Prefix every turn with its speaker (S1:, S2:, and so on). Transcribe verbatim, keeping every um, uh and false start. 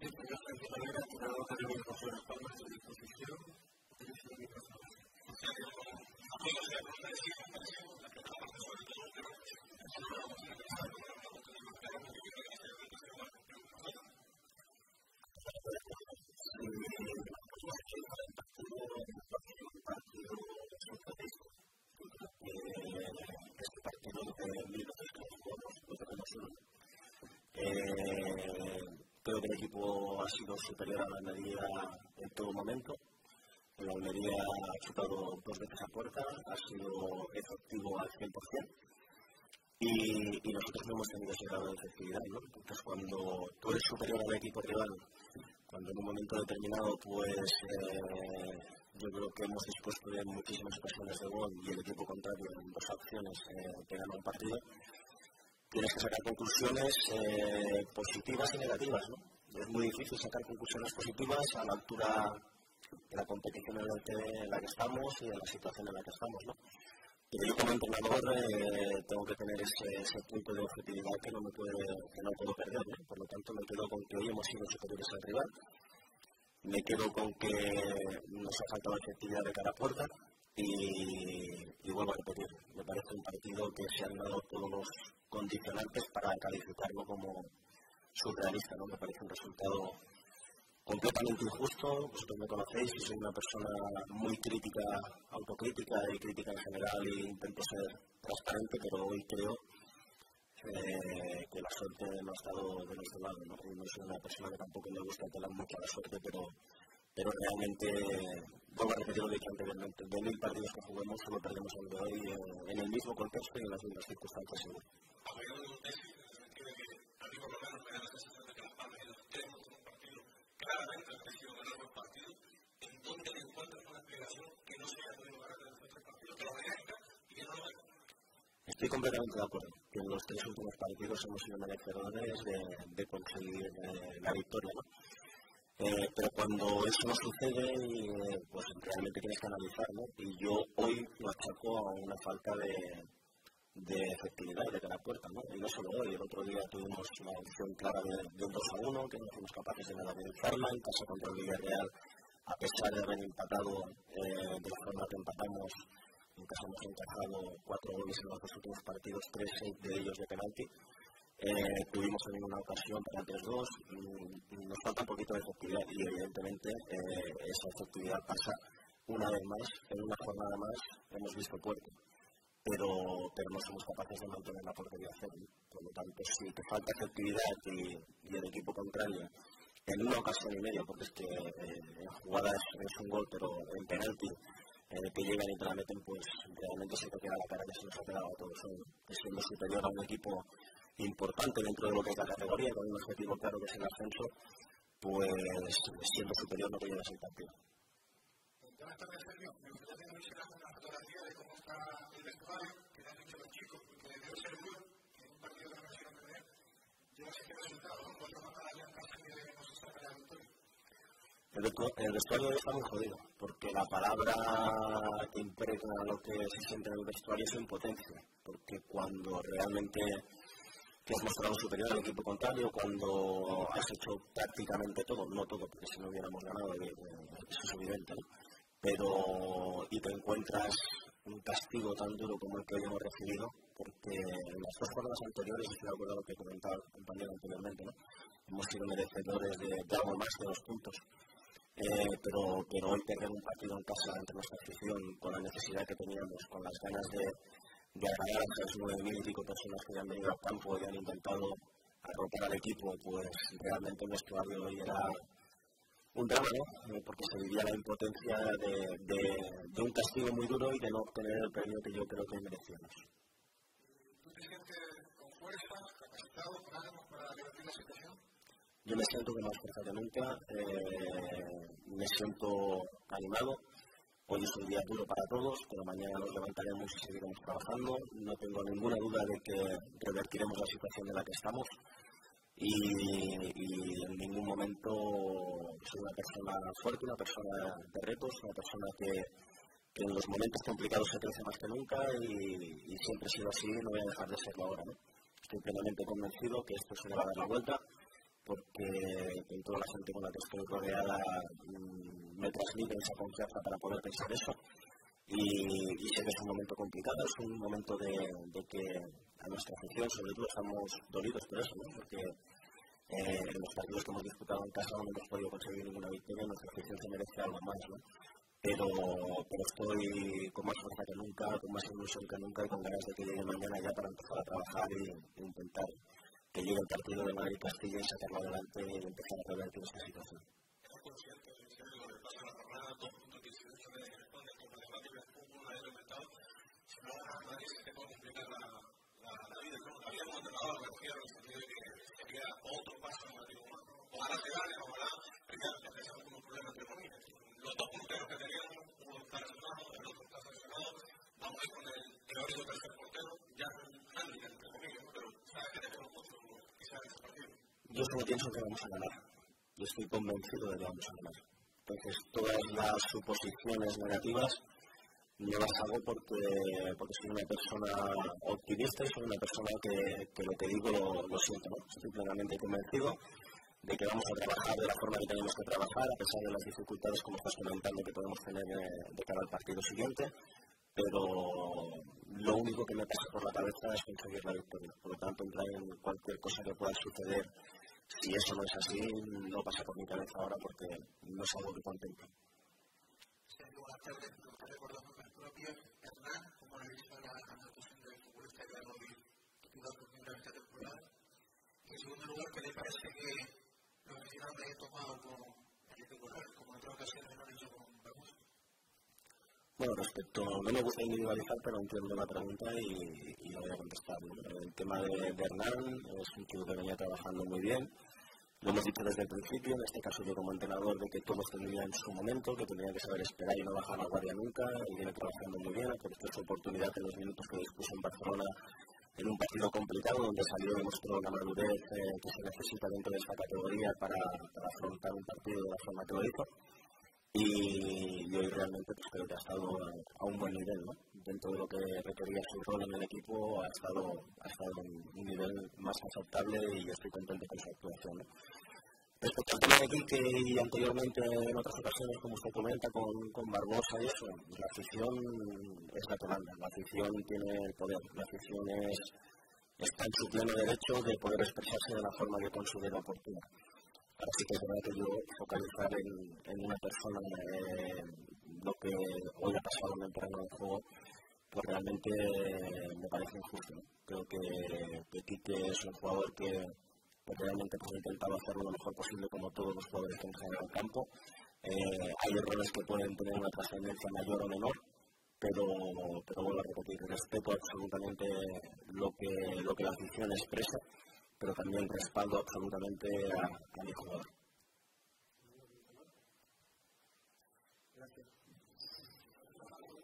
S1: Creo que el equipo ha sido superior a la Almería en todo momento. La Almería ha chutado dos veces a puerta, ha sido efectivo al cien por ciento y, y nosotros no hemos tenido ese grado de efectividad, ¿no? Entonces, cuando tú eres superior al equipo rival, cuando en un momento determinado, pues eh, yo creo que hemos dispuesto de muchísimas ocasiones de gol y el equipo contrario en dos acciones eh, que gana un partido, tienes que sacar conclusiones eh, positivas y negativas, ¿no? Es muy difícil sacar conclusiones positivas a la altura de la competición en la que, en la que estamos y en la situación en la que estamos, ¿no? Pero yo como entrenador eh, tengo que tener ese, ese punto de objetividad que no me puede, que no puedo perder, ¿no? Por lo tanto me quedo con que hoy hemos sido superiores al rival, me quedo con que nos ha faltado efectividad de cara a puerta y, y vuelvo a repetir, me parece un partido que se han dado todos los condicionantes para calificarlo como surrealista, ¿no? Me parece un resultado completamente injusto. Vosotros me conocéis y soy una persona muy crítica, autocrítica y crítica en general y intento ser transparente, pero hoy creo eh, que la suerte no ha estado de nuestro lado, ¿no? Y no soy una persona que tampoco me gusta apelar mucho a la suerte, pero, pero realmente, vuelvo a repetir lo que he dicho anteriormente, de mil partidos que juguemos solo perdemos el de hoy eh, en el mismo contexto y en las mismas circunstancias, seguro.
S2: Claramente ha decidido ganar los partidos, en donde le encuentras una explicación que no se haya podido ganar en los tres partidos, que lo merezca y que no lo gane.
S1: Estoy completamente de acuerdo que en los tres últimos partidos hemos sido merecedores de, de conseguir eh, la victoria, ¿no? Eh, pero cuando eso no sucede, eh, pues realmente tienes que analizar, ¿no? Y yo hoy lo achaco a una falta de, de efectividad de cada puerta, ¿no? Y no solo hoy, el otro día tuvimos una opción clara de, de un dos a uno, que no fuimos capaces de nada de utilizarla, en casa contra el Villarreal, a pesar de haber empatado eh, de la forma que empatamos, en casa hemos encajado cuatro goles en los dos últimos partidos, tres de ellos de penalti. Eh, tuvimos en una ocasión para el tres dos, nos falta un poquito de efectividad y evidentemente eh, esa efectividad pasa una vez más, en una jornada más hemos visto puerto. Pero, pero no somos capaces de mantener la portería cero. Por lo tanto, si te falta efectividad y, y el equipo contrario, en una ocasión y media, porque es que eh, en jugada es, es un gol, pero en penalti, eh, que llegan y te la meten, pues realmente se te queda la cara que se nos ha quedado a todos. ¿no? Siendo superior a un equipo importante dentro de lo que es la categoría, con un objetivo claro que es el ascenso, pues siendo superior no te llevas el partido.
S2: Buenas tardes, Sergio. Me gustaría que me hicieras una fotografía de cómo está el vestuario, que le han dicho los chicos, porque debe ser bueno, que en un partido que no hicieron perder. Yo no sé qué resultado, ¿no? Cuatro matadas ya en casa que no se saca la victoria.
S1: El vestuario está muy jodido, porque la palabra que impregna lo que se siente en el vestuario es impotencia, porque cuando realmente te has mostrado superior al equipo contrario, cuando has hecho prácticamente todo, no todo, porque si no hubiéramos ganado, eso es evidente, ¿no? Pero y te encuentras un castigo tan duro como el que hoy hemos recibido, porque en las dos jornadas anteriores, estoy de acuerdo con lo que comentaba el compañero anteriormente, ¿no? Hemos sido merecedores de, de algo más de los puntos, eh, pero, pero hoy perder un partido en casa ante nuestra afición, con la necesidad que teníamos, con las ganas de, de agradar a esas nueve mil y pico personas que han venido al campo y han intentado arropar al equipo, pues realmente el vestuario hoy era un drama, ¿no? Porque se vivía la impotencia de, de, de un castigo muy duro y de no obtener el premio que yo creo que merecíamos.
S2: ¿Tú te sientes con fuerza, capacitado, con ánimos para revertir la situación?
S1: Yo me siento con más fuerza que nunca, eh, me siento animado. Hoy es un día duro para todos, pero mañana nos levantaremos y seguiremos trabajando. No tengo ninguna duda de que revertiremos la situación en la que estamos. Y, y en ningún momento soy una persona fuerte, una persona de retos, una persona que, que en los momentos complicados se crece más que nunca y, y siempre he sido así, no voy a dejar de serlo ahora, ¿no? Estoy plenamente convencido que esto se le va a dar la vuelta porque en toda la gente con la que estoy rodeada mmm, me transmiten esa confianza para poder pensar eso. Y, y sé que es un momento complicado, es un momento de, de que a nuestra afición, sobre todo, estamos dolidos por eso, ¿no? Porque eh, en los partidos que hemos disputado en casa no hemos podido conseguir ninguna victoria, nuestra afición se merece algo más, ¿no? Pero, pero estoy con más fuerza que nunca, con más ilusión que nunca y con ganas de que llegue mañana ya para empezar a trabajar y, e intentar que llegue el partido de Madrid-Castilla y sacarlo adelante y empezar a revertir esta situación.
S2: ¿Estás consciente de lo que pasa en la jornada? Dos puntos dieciocho de España con matemáticas, fútbol, ha aumentado. Si no, a Madrid se te puede complicar la, la, la vida. ¿No? Habíamos entrenado la energía en el sentido de que sería otro paso en Madrid. Ojalá se gane, ojalá, ya empezamos con un problema entre comillas. Los dos punteros que teníamos, uno está lesionado, el otro está sancionado, vamos a ir con el teórico tercer portero, ya es un handicap, entre comillas, ¿no? Pero sabes que tenemos otro, quizás en este partido.
S1: Yo solo pienso que vamos a ganar. Yo estoy convencido de que vamos a ganar. Entonces, todas las suposiciones negativas no las hago porque, porque soy una persona optimista y soy una persona que, que lo que digo lo, lo siento, ¿no? Estoy plenamente convencido de que vamos a trabajar de la forma que tenemos que trabajar, a pesar de las dificultades, como estás comentando, que podemos tener eh, de cara al partido siguiente, pero lo único que me pasa por la cabeza es conseguir la victoria. Por lo tanto, entrar en cualquier cosa que pueda suceder, si eso no es así, no pasa por mi cabeza ahora porque no es algo que contemplo.
S2: Buenas tardes, me gustaría recordar el propio Hernán, como le he visto a la anotación del futbolista que ha titulado por primera vez esta temporada. Y en segundo lugar, ¿qué le parece que los aficionados hayan tomado como el titular, como en otras ocasiones lo han hecho con Vamos?
S1: Bueno, respecto, no me gusta individualizar, pero entiendo la pregunta y, y la voy a contestar. El tema de, de Hernán es un chico que venía trabajando muy bien. Lo hemos dicho desde el principio, en este caso yo como entrenador, de que todo tendría en su momento, que tendría que saber esperar y no bajar la guardia nunca, y viene trabajando muy bien, aprovechó su oportunidad en los minutos que dispuso en Barcelona en un partido complicado, donde salió y demostró la madurez eh, que se necesita dentro de esta categoría para, para afrontar un partido de la forma que lo hizo. Y, y hoy realmente pues, creo que ha estado a, a un buen nivel, ¿no? Dentro de lo que requería su rol en el equipo, ha estado, ha estado en un nivel más aceptable y estoy contento con su actuación, ¿no? Respecto al tema de Quique y anteriormente en otras ocasiones, como usted comenta, con, con Barbosa y eso, la afición es la que manda, la afición tiene el poder, la afición es, está en su pleno derecho de poder expresarse de la forma que considera oportuna. Así que es verdad que yo focalizar en, en una persona eh, lo que hoy ha pasado en el terreno de juego, pues realmente eh, me parece injusto, ¿no? Creo que, que Quique es un jugador que porque realmente pues, he intentado hacerlo lo mejor posible como todos los jugadores que entran en el campo. Eh, hay errores que pueden tener una trascendencia mayor o menor, pero, pero vuelvo a repetir, respeto absolutamente lo que, lo que la afición expresa, pero también respaldo absolutamente a, a mi jugador.
S2: Gracias.